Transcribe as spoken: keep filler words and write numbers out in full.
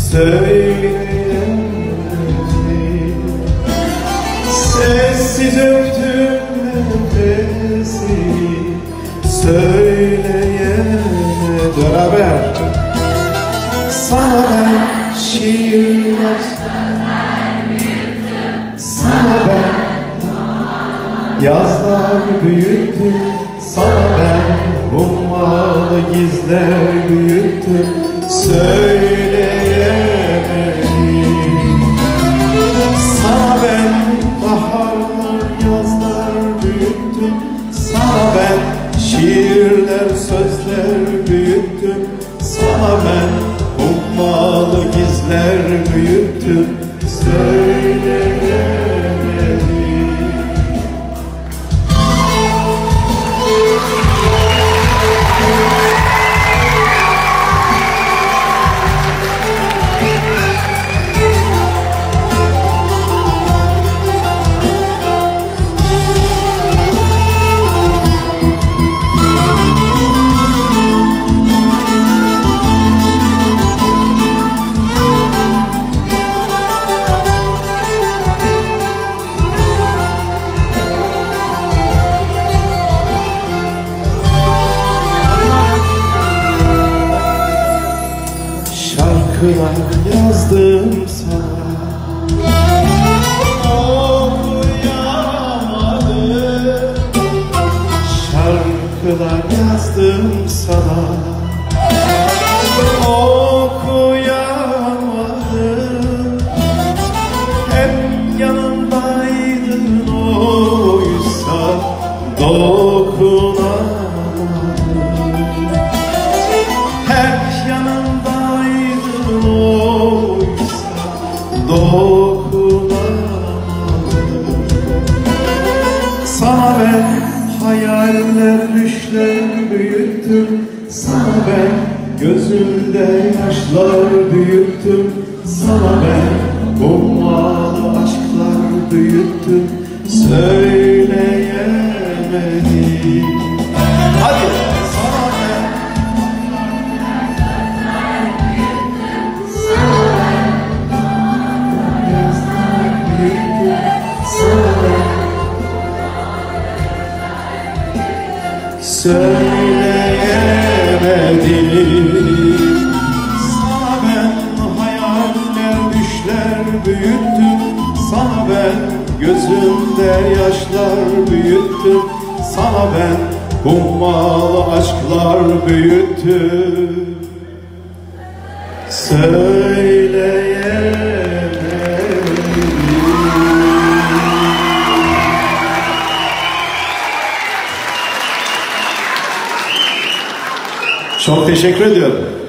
söyleyemedim. Sessiz öptüm nefesini, söyleyemem. Beraber. Sana ben şiirler, sana ben yazlar büyüttüm, sana ben ummalı gizler büyüttüm, söyleyemedim. Sana ben baharlar, yazlar büyüttüm, sana ben şiirler, sözler büyüttüm, sana ben ummalı gizler büyüttüm, söyleyemedim. Şarkılar yazdım sana, okuyamadım. Şarkılar yazdım sana, okuyamadım. Hep yanımdaydın oysa dokunamadım. Hep yanımdaydın oysa dokunamadım. Sana ben hayaller, düşler büyüttüm, sana ben gözümde yaşlar büyüttüm, sana ben ummalı aşklar büyüttüm, söyleyemedim. Hadi! Sana ben söyleyemedim. Sana ben hayaller, düşler büyüttüm, sana ben gözümde yaşlar büyüttüm, sana ben ummalı aşklar büyüttüm, söyleyemedim. Çok teşekkür ediyorum.